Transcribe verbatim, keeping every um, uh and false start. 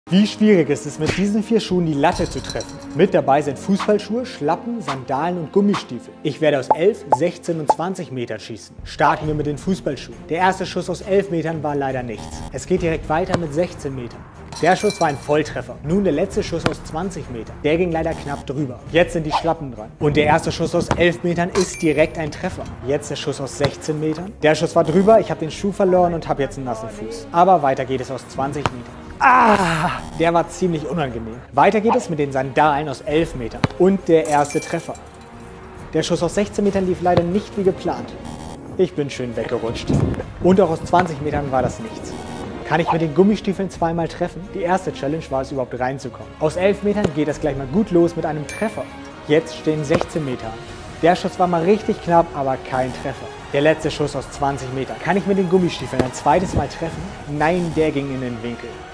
Wie schwierig ist es, mit diesen vier Schuhen die Latte zu treffen? Mit dabei sind Fußballschuhe, Schlappen, Sandalen und Gummistiefel. Ich werde aus elf, sechzehn und zwanzig Metern schießen. Starten wir mit den Fußballschuhen. Der erste Schuss aus elf Metern war leider nichts. Es geht direkt weiter mit sechzehn Metern. Der Schuss war ein Volltreffer. Nun der letzte Schuss aus zwanzig Metern. Der ging leider knapp drüber. Jetzt sind die Schlappen dran. Und der erste Schuss aus elf Metern ist direkt ein Treffer. Jetzt der Schuss aus sechzehn Metern. Der Schuss war drüber, ich habe den Schuh verloren und habe jetzt einen nassen Fuß. Aber weiter geht es aus zwanzig Metern. Ah, der war ziemlich unangenehm. Weiter geht es mit den Sandalen aus elf Metern. Und der erste Treffer. Der Schuss aus sechzehn Metern lief leider nicht wie geplant. Ich bin schön weggerutscht. Und auch aus zwanzig Metern war das nichts. Kann ich mit den Gummistiefeln zweimal treffen? Die erste Challenge war es, überhaupt reinzukommen. Aus elf Metern geht es gleich mal gut los mit einem Treffer. Jetzt stehen sechzehn Meter an. Der Schuss war mal richtig knapp, aber kein Treffer. Der letzte Schuss aus zwanzig Metern. Kann ich mit den Gummistiefeln ein zweites Mal treffen? Nein, der ging in den Winkel.